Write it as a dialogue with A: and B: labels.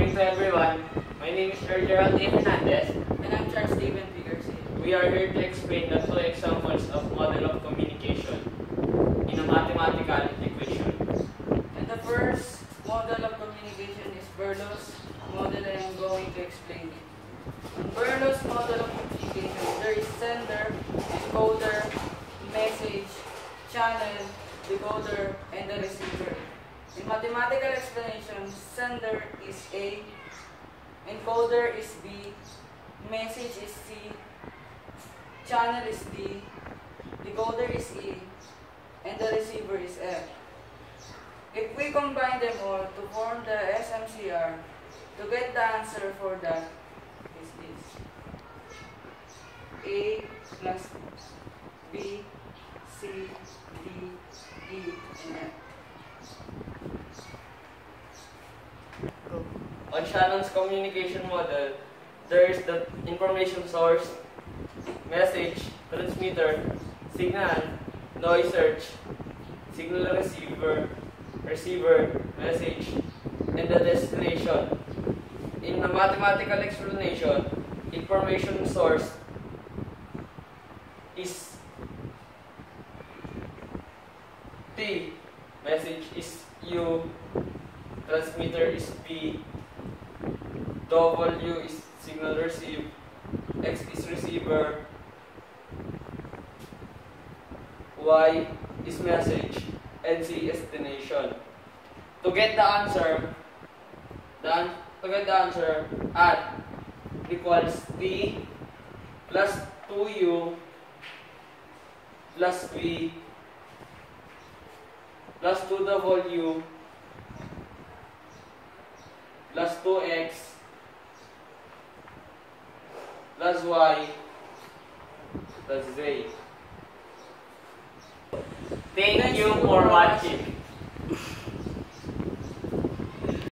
A: Morning to everyone. My name is Gerald A. Hernandez.
B: And I'm Charles Steven P. Garcia.
A: We are here to explain the two examples of model of communication in a mathematical equation.
B: And the first model of communication is Berlo's model, and I'm going to explain it. In Berlo's model of communication, there is sender, encoder, message, channel, decoder, and the receiver. In mathematical explanation, sender is A, encoder is B, message is C, channel is D, decoder is E, and the receiver is F. If we combine them all to form the SMCR, to get the answer for that is this: A plus B, C, D, E, and F.
A: On Shannon's communication model, there is the information source, message, transmitter, signal, noise search, signal receiver, message, and the destination. In the mathematical explanation, information source is T, message is U, transmitter is P, W is signal receive, X is receiver, Y is message, and Z is destination. To get the answer, add equals T plus 2U plus V plus 2W plus 2X plus Y plus Z. Thank you for watching.